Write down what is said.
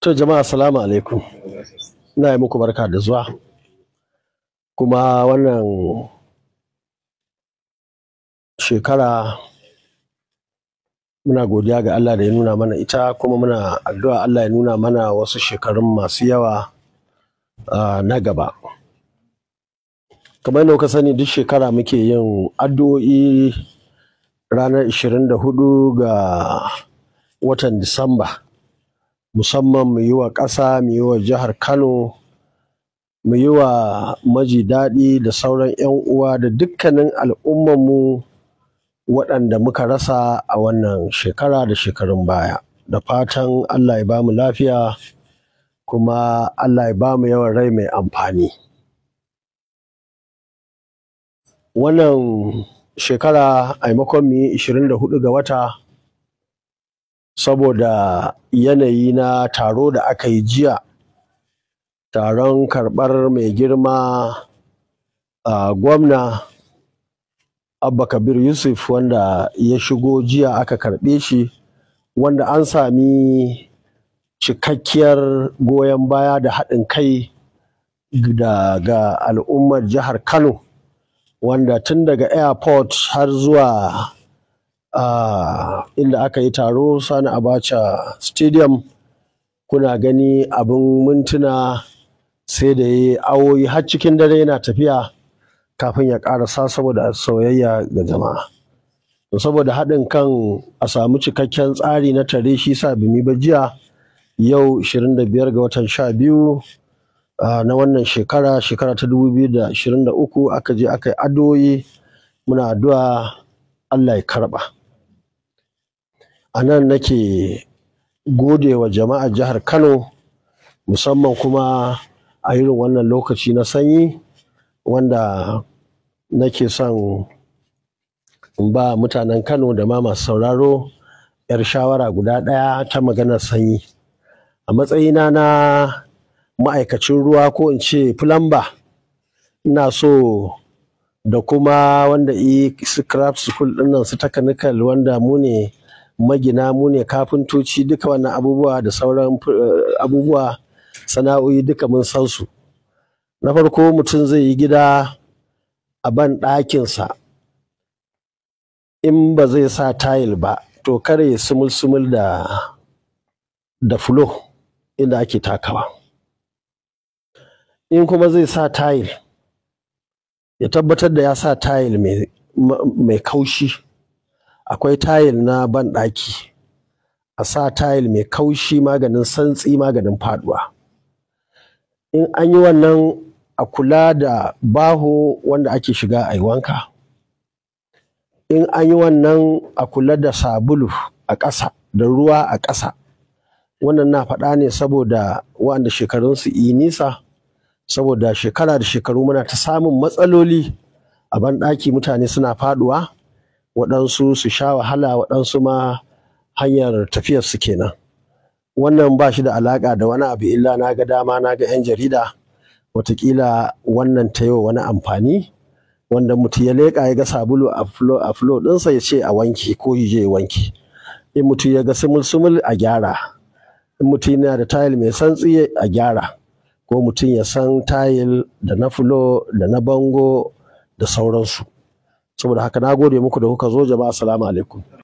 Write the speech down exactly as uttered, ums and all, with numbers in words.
To jama'a assalamu alaikum. Ina yi muku barka da zuwa. Kuma wannan shekara muna godiya ga Allah da ya nuna mana ita, kuma muna addu'a Allah ya nuna mana wasu shekarun masu yawa uh, na gaba. Kamar yadda kuka sani, duk shekara muke yin addu'o'i ranar ishirin da hudu ga watan Disamba. Musamman mu yi wa ƙasa, mu yi wa jihar Kano, mu yi wa maji daɗi da sauran 'yan uwa da dukkanin al'ummanmu waɗanda muka rasa a wannan shekara da shekarun baya. Da fatan Allah ya ba mu lafiya, kuma Allah ya ba mu yawan rai mai amfani. Wannan shekara a maimakon mu yi ishirin da hudu ga wata, saboda yanayi na taro da aka yi jiya, taron karɓar mai girma a gwamna Abba Kabir Yusuf, wanda ya shigo jiya aka karɓe shi, wanda an sami cikakkiyar goyon baya da haɗin kai daga al'ummar jihar Kano, wanda tun daga airport har zuwa Uh, inda aka yi taro, Sani Abacha Stadium, kuna gani abin mintuna sai da yi awoyi har cikin dare yana tafiya kafin ya ƙarasa, saboda soyayya ga jama'a. To saboda haɗin kan a samu cikakken tsari na tare, shi sa bimi ba jiya, yau ishirin da biyar ga watan sha biyu uh, na wannan shekara shekara ta dubu biyu da ashirin da uku, aka je aka yi addu'o'i. Muna addu'a Allah ya karɓa. A nan nake gode wa jama'ar jihar Kano, musamman kuma a irin wannan lokaci na sanyi, wanda nake son in ba mutanen Kano da ma masu sauraro 'yar shawara guda ɗaya ta maganar sanyi. A matsayina na ma'aikacin ruwa, ko in ce plumber, ina so da kuma wanda yi scrap school ɗinnan su technical, wanda mu ne magina, mu ne kafintoci, duka wannan abubuwa da sauran abubuwa sana'o'i duka mun san su. Na farko, mutum zai yi gida a ban ɗakinsa, in ba zai sa tayil ba, to kare ya sumul-sumul da da fulo inda ake takawa. In kuma zai sa tayil, ya tabbatar da ya sa tayil mai mai kaushi. Akwai tayil na banɗaki, a sa tayil mai kaushi, maganin santsi, maganin faɗuwa. In an yi wannan, a kula da baho wanda ake shiga a yi wanka. In an yi wannan, a kula da sabulu a ƙasa da ruwa a ƙasa. Wannan na faɗa ne saboda waɗanda shekarunsu yi nisa, saboda shekara da shekaru muna ta samun matsaloli a banɗaki, mutane suna faɗuwa, waɗansu su sha wahala, waɗansu ma hanyar tafiyar su kenan. Wannan ba shi da alaƙa da wani abu, illa na ga dama na ga 'yan jarida, watakila wannan ta yi wa wani amfani, wanda mutum ya leƙa ya ga sabulu a fulo a fulo ɗinsa, ya ce a wanke, ko ya je ya wanke. In mutum ya ga sumul-sumul, a gyara. In mutum yana da tayil mai santsi, a gyara. Ko mutum ya san tayil da na fulo da na bango da sauransu. Saboda haka na gode muku da kuka zo, jama'a assalamu alaikum.